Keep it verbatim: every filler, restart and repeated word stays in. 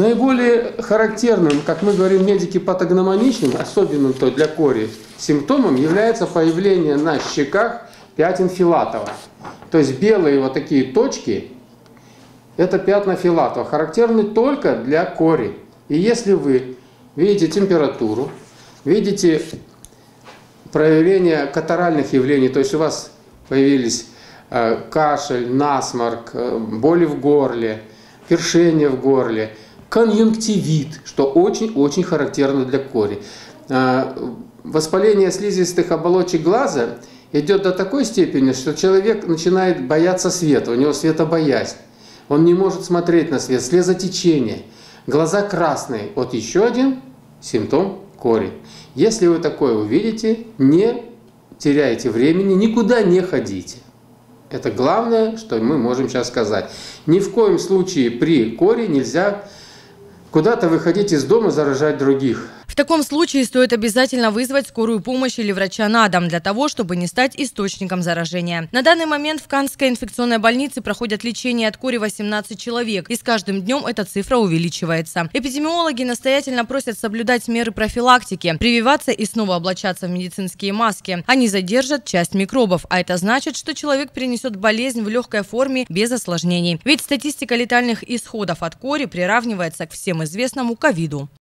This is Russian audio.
Наиболее характерным, как мы говорим, медико-патогномоничным, особенным то для кори, симптомом является появление на щеках пятен Филатова. То есть белые вот такие точки – это пятна Филатова, характерны только для кори. И если вы видите температуру, видите проявление катаральных явлений, то есть у вас появились э, кашель, насморк, э, боли в горле, першение в горле, конъюнктивит, что очень-очень характерно для кори. Воспаление слизистых оболочек глаза идет до такой степени, что человек начинает бояться света, у него светобоязнь. Он не может смотреть на свет, слезотечение, глаза красные. Вот еще один симптом кори. Если вы такое увидите, не теряйте времени, никуда не ходите. Это главное, что мы можем сейчас сказать. Ни в коем случае при кори нельзя куда-то выходить из дома, заражать других. В таком случае стоит обязательно вызвать скорую помощь или врача на дом, для того, чтобы не стать источником заражения. На данный момент в Канской инфекционной больнице проходят лечение от кори восемнадцать человек, и с каждым днем эта цифра увеличивается. Эпидемиологи настоятельно просят соблюдать меры профилактики, прививаться и снова облачаться в медицинские маски. Они задержат часть микробов, а это значит, что человек перенесет болезнь в легкой форме без осложнений. Ведь статистика летальных исходов от кори приравнивается к всем известному ковиду.